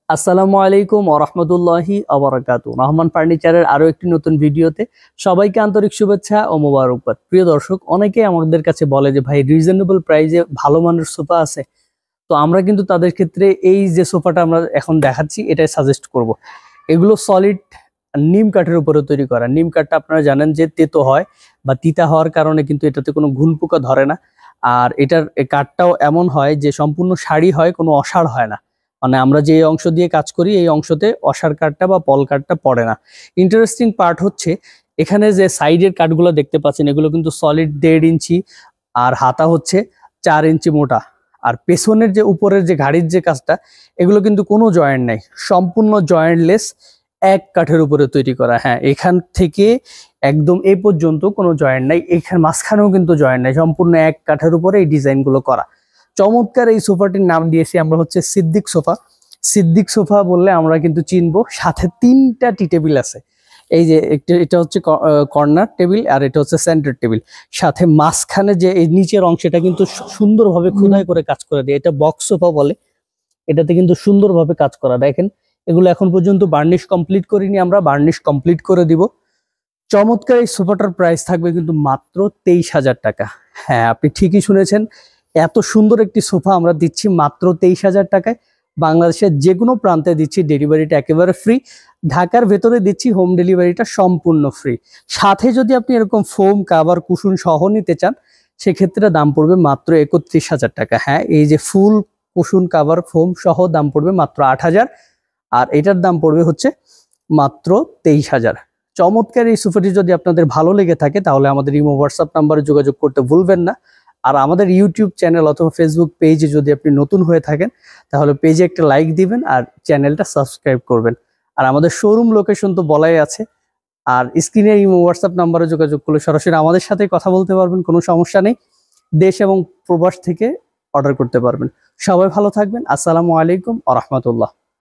আসসালামু আলাইকুম ওয়া রাহমাতুল্লাহি ওয়া বারাকাতুহু। রহমান ফার্নিচারের আরো একটি নতুন ভিডিওতে সবাইকে আন্তরিক শুভেচ্ছা ও মোবারকবাদ। প্রিয় দর্শক, অনেকেই আমাদের কাছে বলে যে ভাই রিজনেবল প্রাইসে ভালো মানের সোফা আছে। তো আমরা কিন্তু তাদের ক্ষেত্রে এই যে সোফাটা আমরা এখন দেখাচ্ছি এটাই সাজেস্ট করব। এগুলো সলিড নিম কাঠের উপরে তৈরি করা। নিম কাঠটা আপনারা জানেন যে তেতো হয় বা তিতা হওয়ার কারণে কিন্তু এটাতে কোনো ঘুন পোকা ধরে না। আর এটার কাঠটাও এমন হয় যে সম্পূর্ণ সারি হয়, কোনো অসাড় হয় না। মানে আমরা যে অংশ দিয়ে কাজ করি এই অংশতে অসার কাঠটা বা পল কাঠটা পড়ে না। ইন্টারেস্টিং পার্ট হচ্ছে এখানে যে সাইডের কাঠগুলো দেখতে পাচ্ছেন এগুলো কিন্তু সলিড 1.5 ইঞ্চি, আর হাতা হচ্ছে 4 ইঞ্চি মোটা। আর পেছনের যে উপরের যে গাড়ির যে কাজটা এগুলো কিন্তু কোনো জয়েন্ট নাই, সম্পূর্ণ জয়েন্টলেস, এক কাঠের উপরে তৈরি করা। হ্যাঁ, এখান থেকে একদম এই পর্যন্ত কোনো জয়েন্ট নাই, এখানে মাঝখানেও কিন্তু জয়েন্ট নাই, সম্পূর্ণ এক কাঠের উপরে এই ডিজাইনগুলো করা। চমৎকার এই সোফাটির নাম দিয়েছি আমরা হচ্ছে সিদ্দিক সোফা। সিদ্দিক সোফা বললে আমরা কিন্তু চিনবো। সাথে 3টা টি টেবিল আছে। এই যে এটা হচ্ছে কর্নার টেবিল, আর এটা হচ্ছে সেন্টার টেবিল। সাথে মাঝখানে যে এই নিচের অংশটা কিন্তু সুন্দরভাবে খোদাই করে কাজ করে দিয়ে, এটা বক্স সোফা বলে। এটাতে কিন্তু সুন্দরভাবে কাজ করা। দেখেন এগুলো এখন পর্যন্ত বার্নিশ কমপ্লিট করিনি, আমরা বার্নিশ কমপ্লিট করে দিব। চমৎকার এই সোফাটার প্রাইস থাকবে কিন্তু মাত্র 23,000 টাকা। হ্যাঁ, আপনি ঠিকই শুনেছেন, এত সুন্দর একটি সোফা আমরা দিচ্ছি মাত্র 23,000 টাকায়। বাংলাদেশের যে কোনো প্রান্তে দিচ্ছি, ডেলিভারিটা একেবারে ফ্রি। ঢাকার ভেতরে দিচ্ছি হোম ডেলিভারিটা সম্পূর্ণ ফ্রি। সাথে যদি আপনি এরকম ফোম কাভার কুশন সহ নিতে চান সেক্ষেত্রে দাম পড়বে মাত্র 31,000 টাকা। হ্যাঁ, এই যে ফুল কুশন কাভার ফোম সহ দাম পড়বে মাত্র 8,000, আর এটার দাম পড়বে হচ্ছে মাত্র 23,000। চমৎকার এই সোফাটি যদি আপনাদের ভালো লেগে থাকে তাহলে আমাদের ইমো হোয়াটসঅ্যাপ নাম্বারে যোগাযোগ করতে ভুলবেন না। আর আমাদের ইউটিউব চ্যানেল অথবা ফেসবুক পেজে যদি আপনি নতুন হয়ে থাকেন তাহলে পেজে একটা লাইক দিবেন আর চ্যানেলটা সাবস্ক্রাইব করবেন। আর আমাদের শোরুম লোকেশন তো বলাই আছে। আর স্ক্রিনে ইমো হোয়াটসঅ্যাপ নাম্বারে যোগাযোগ করলে সরাসরি আমাদের সাথে কথা বলতে পারবেন, কোনো সমস্যা নেই। দেশ এবং প্রবাস থেকে অর্ডার করতে পারবেন। সবাই ভালো থাকবেন। আসসালামু আলাইকুম ওয়া রাহমাতুল্লাহ।